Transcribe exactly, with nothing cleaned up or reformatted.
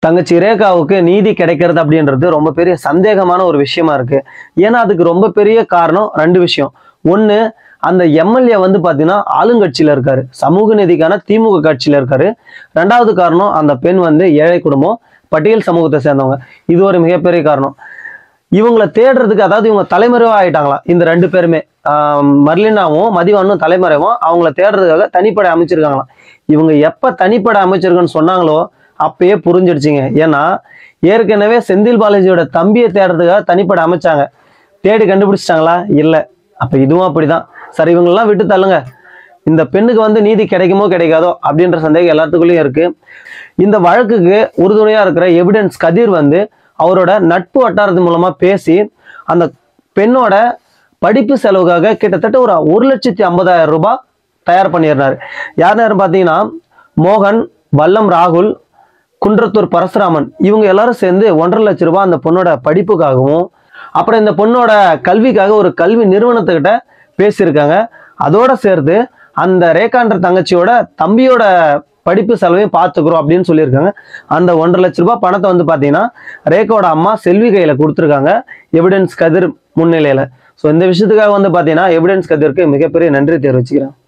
தங்கச்சி ரேகாவுக்கு நீதி கிடைக்கிறது அப்படின்றது ரொம்ப பெரிய சந்தேகமான ஒரு விஷயமா இருக்கு. ஏன்னா அதுக்கு ரொம்ப பெரிய காரணம் ரெண்டு விஷயம். ஒன்று, அந்த எம்எல்ஏ வந்து பார்த்தீங்கன்னா ஆளுங்கட்சியில் இருக்காரு, சமூக நீதிக்கான திமுக கட்சியில் இருக்காரு. ரெண்டாவது காரணம், அந்த பெண் வந்து ஏழை குடும்பம், பட்டியல் சமூகத்தை சேர்ந்தவங்க. இது ஒரு மிகப்பெரிய காரணம். இவங்களை தேடுறதுக்கு, அதாவது இவங்க தலைமறைவா ஆயிட்டாங்களா இந்த ரெண்டு பேருமே, ஆஹ் மர்லினாவும் மதிவானும் தலைமறைவும் அவங்கள தேடுறதுக்காக தனிப்படை அமைச்சிருக்காங்களாம். இவங்க எப்ப தனிப்படை அமைச்சிருக்குன்னு சொன்னாங்களோ அப்பயே புரிஞ்சிடுச்சிங்க. ஏன்னா ஏற்கனவே செந்தில் பாலாஜியோட தம்பியை தேடுறதுக்காக தனிப்படை அமைச்சாங்க. தேடி கண்டுபிடிச்சிட்டாங்களா? இல்லை. அப்ப இதுவும் அப்படிதான். சரி, இவங்களெல்லாம் விட்டு தள்ளுங்க, இந்த பெண்ணுக்கு வந்து நீதி கிடைக்குமோ கிடைக்காதோ அப்படின்ற சந்தேகம் எல்லாத்துக்குள்ளேயும் இருக்கு. இந்த வழக்குக்கு உறுதுணையா இருக்கிற எவிடன்ஸ் கதிர் வந்து அவரோட நட்பு வட்டாரத்து மூலமா பேசி அந்த பெண்ணோட படிப்பு செலவுக்காக கிட்டத்தட்ட ஒரு ஒரு லட்சத்தி ஐம்பதாயிரம் ரூபாய் தயார் பண்ணிடுறாரு. யார் யாரும் பார்த்தீங்கன்னா மோகன், வல்லம் ராகுல், குன்றத்தூர் பரசுராமன், இவங்க எல்லாரும் சேர்ந்து ஒன்றரை லட்சம் ரூபாய் அந்த பொண்ணோட படிப்புக்காகவும் அப்புறம் இந்த பொண்ணோட கல்விக்காக ஒரு கல்வி நிறுவனத்துக்கிட்ட பேசியிருக்காங்க. அதோட சேர்த்து அந்த ரேகான்ற தங்கச்சியோட தம்பியோட படிப்பு செலவையும் பார்த்துக்கிறோம் அப்படின்னு சொல்லியிருக்காங்க. அந்த ஒன்றரை லட்ச ரூபாய் பணத்தை வந்து பார்த்தீங்கன்னா ரேகாவோட அம்மா செல்வி கையில் கொடுத்துருக்காங்க, எவிடன்ஸ் கதிர் முன்னிலையில். ஸோ இந்த விஷயத்துக்காக வந்து பார்த்தீங்கன்னா எவிடன்ஸ் கதிருக்கு மிகப்பெரிய நன்றி தெரிவிச்சுக்கிறேன்.